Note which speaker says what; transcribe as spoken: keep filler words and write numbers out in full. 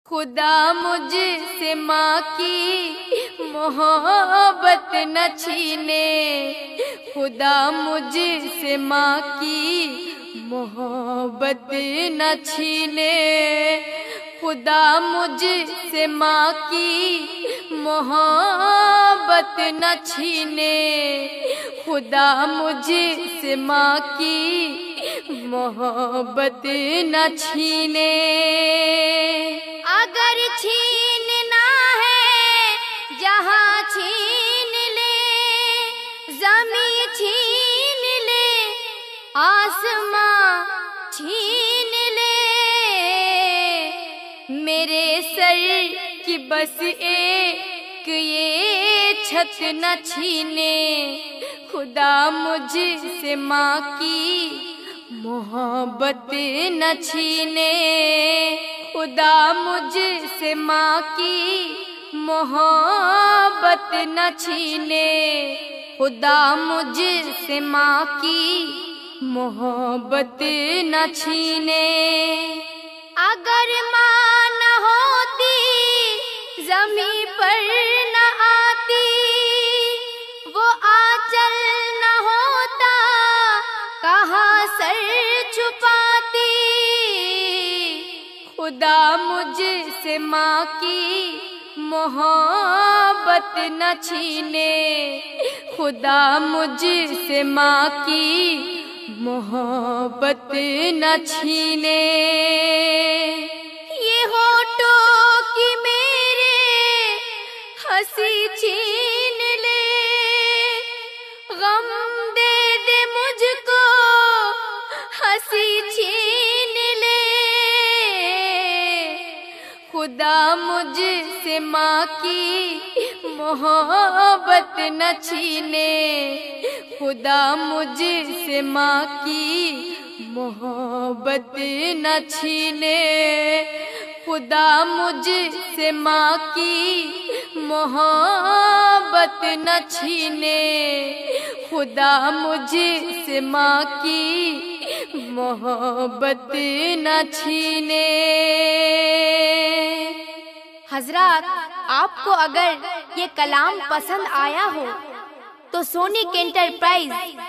Speaker 1: खुदा मुझसे माँ की मोहब्बत न छीने, खुदा मुझसे माँ की मोहब्बत न छीने, खुदा मुझसे माँ की मोहब्बत न छीने, खुदा मुझसे माँ की मोहब्बत न छीने। अगर छीनना है जहाँ छीन ले, ज़मीं छीन ले, आसमां छीन ले, मेरे सर की बस एक ये छत न छीने, खुदा मुझसे माँ की मोहब्बत न छीने, खुदा मुझसे माँ की मोहब्बत न छीने, खुदा मुझसे माँ की मोहब्बत न छीने। अगर माँ न होती ज़मीं पर न आती, वो आंचल न होता कहाँ सर छुपाती, खुदा मुझसे माँ की मोहब्बत न छीने, खुदा मुझसे माँ की मोहब्बत न छीने। ये होठों की मेरे हंसी छीन ले, गम दे दे मुझको हंसी छीन ले, खुदा मुझसे माँ की मोहब्बत न छीने, खुदा मुझसे माँ की मोहब्बत न छीने, खुदा मुझसे माँ की मोहब्बत न छीने, खुदा मुझसे माँ की मोहब्बत न छीने।
Speaker 2: हजरात, आपको अगर ये कलाम पसंद आया हो तो सोनिक एंटरप्राइज